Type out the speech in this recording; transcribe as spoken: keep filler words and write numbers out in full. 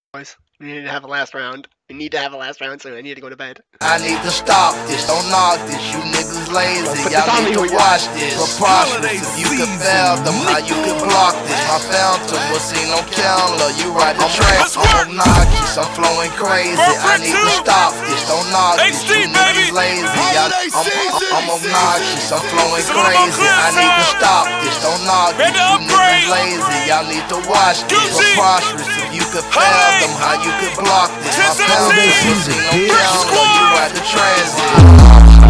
Boys, we need to have a last round. We need to have a last round soon. I need to go to bed. I need to stop this, don't knock this, you niggas lazy, y'all need to watch this. Preposterous, if you could fail them, how you could block this. My fountain was seen on camera, you ride the track. I'm obnoxious, I'm flowing crazy, I need to stop this, don't knock this, you niggas lazy, y'all. I'm, I'm obnoxious, I'm flowing crazy, I need to stop this, don't knock this, you niggas lazy, y'all need to watch this. Preposterous, if you could fail them, how you could block this. My fountain was seen on camera, you ride the transit.